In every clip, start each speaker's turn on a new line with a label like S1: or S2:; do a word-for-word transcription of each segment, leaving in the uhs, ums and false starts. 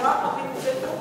S1: مرحب بيكم جدا.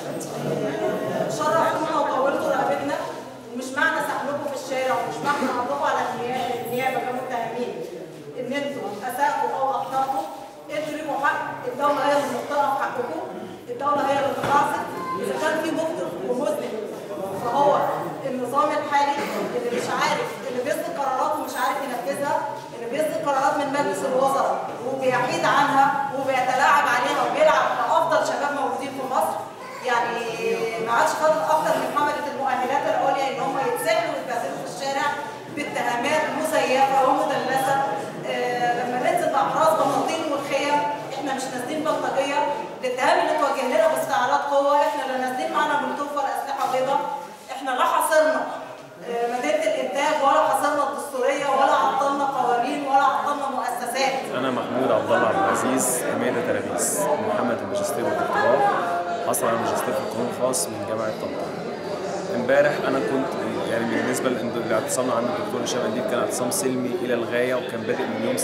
S1: شرفتونا وطولتوا رقبتنا، ومش معنى سحبكم في الشارع ومش معنى عرضكم على النيابه كمتهمين ان انتوا اسأتوا او اخطأتوا. انتوا ليكوا حق، الدوله هي اللي مخطئه في حقكم، الدوله هي اللي بتعصي. اذا كان في مخطئ ومذنب فهو النظام الحالي اللي مش عارف، اللي بيصدر قرارات ومش عارف ينفذها، اللي بيصدر قرارات من مجلس الوزراء وبيحيد عنها وبيتلاعب عليها وبيلعب بافضل شباب موجودين في مصر. يعني ما عادش فاضل اكتر من حمله المؤهلات العليا ان هم يتسحلوا ويتبهدلوا في الشارع باتهامات مزيفه ومدلسه. آه لما ننزل باحراز بناطيل والخيم، احنا مش نازلين بلطجيه. الاتهام اللي توجه لنا باستعراض قوه، احنا لا نازلين معانا مولوتوف ولا اسلحه بيضاء. احنا لا حاصرنا آه مدينه الانتاج ولا حاصرنا الدستوريه ولا عطلنا قوانين ولا عطلنا مؤسسات.
S2: انا محمود عبد الله عبد العزيز، امير تلاميذ محمد الماجستير والدكتوراه، حصل على ماجستير في القانون الخاص من جامعه طنطا. امبارح انا كنت يعني بالنسبه لاعتصامنا عند الدكتور هشام قنديل كان اعتصام سلمي الى الغايه، وكان بادئ من يوم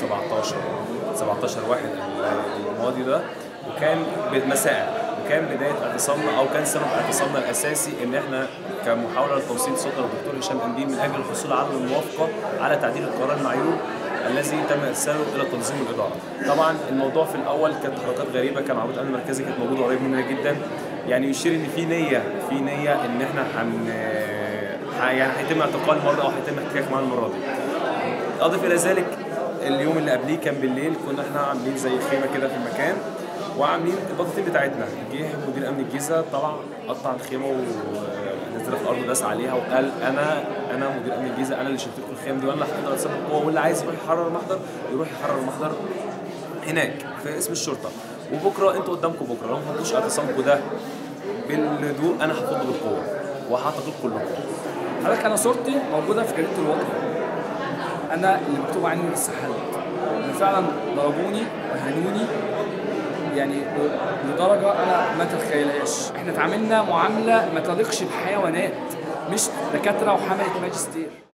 S2: سبعتاشر واحد الماضي ده، وكان مساء، وكان بدايه اعتصامنا او كان سبب اعتصامنا الاساسي ان احنا كمحاوله لتوصيل صوت الدكتور هشام قنديل من اجل الحصول على الموافقه على تعديل القرار المعيوب الذي تم ارساله الى تنظيم الاداره. طبعا الموضوع في الاول كانت حركات غريبه، كان عربيه الامن المركزي كانت موجوده قريب مننا جدا، يعني يشير ان في نيه في نيه ان احنا هن يعني هيتم اعتقال مره او هيتم احتكاك معانا المره دي. اضف الى ذلك اليوم اللي قبليه كان بالليل، كنا احنا عاملين زي خيمه كده في المكان وعاملين البطاطين بتاعتنا. جه مدير امن الجيزه طلع قطع الخيمه ونزلها في الارض وداس عليها وقال انا انا مدير امن الجيزه، انا اللي شلت لكم الخيم دي وانا اللي هحضر اعتصام القوه، واللي عايز يروح يحرر المحضر يروح يحرر المحضر هناك في اسم الشرطه، وبكره انتوا قدامكم بكره لو ما خدتوش اعتصامكم ده بالهدوء انا هاخده بالقوه وهعتقل كلكم.
S3: حضرتك انا صورتي موجوده في جريده الوطن، انا اللي مكتوب عني السحلت، فعلا ضربوني وهنوني يعني لدرجه انا ما تتخيلهاش. احنا اتعاملنا معامله ما تليقش بحيوانات، مش دكاتره وحمله ماجستير.